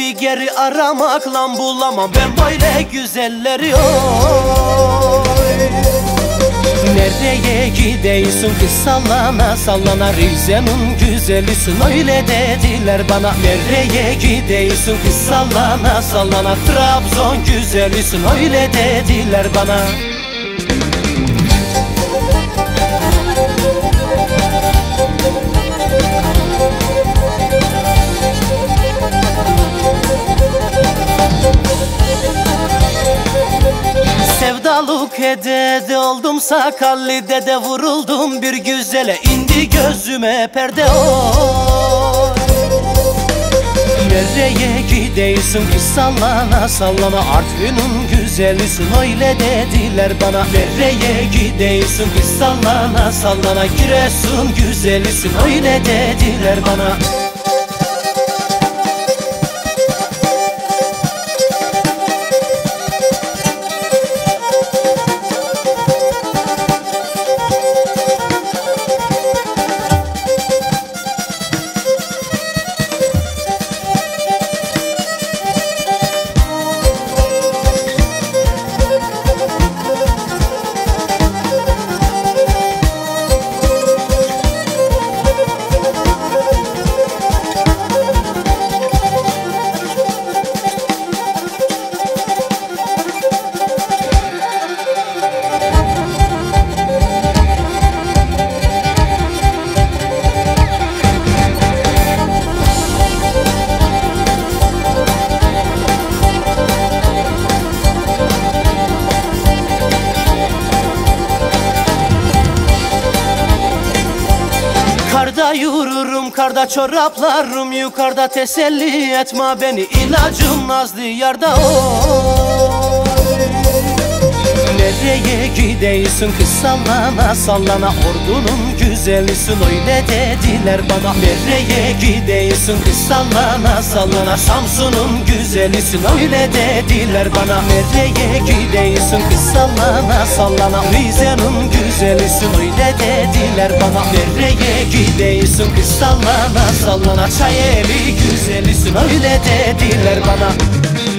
bir geri aramakla bulamam ben böyle güzelleri oy. Nereye gidiyorsun ki sallana sallana, Rize'nin güzelisin öyle dediler bana. Nereye gidiyorsun ki sallana sallana, Trabzon güzelisin öyle dediler bana. Sevdalık edede oldum Sakalli'de de vuruldum bir güzele, indi gözüme perde oy. Nereye gidiyorsun ki sallana sallana, Artvin'in güzelisin öyle dediler bana. Nereye gidiyorsun ki sallana sallana, Giresun güzelisin öyle dediler bana. Karda yürürüm, karda çoraplarım yukarıda, teselli etme beni ilacım nazlı yarda oy. Nereye gidiyorsun ki sallana sallana, Ordu'nun güzelisin öyle dediler bana. Nereye gidiyorsun ki sallana sallana, Samsun'un güzelisin öyle dediler bana. Nereye gidiyorsun ki sallana sallana, Rize'nin güzelisin öyle dediler bana. Nereye gidiyorsun ki sallana sallana, Çayeli güzelisin öyle dediler bana.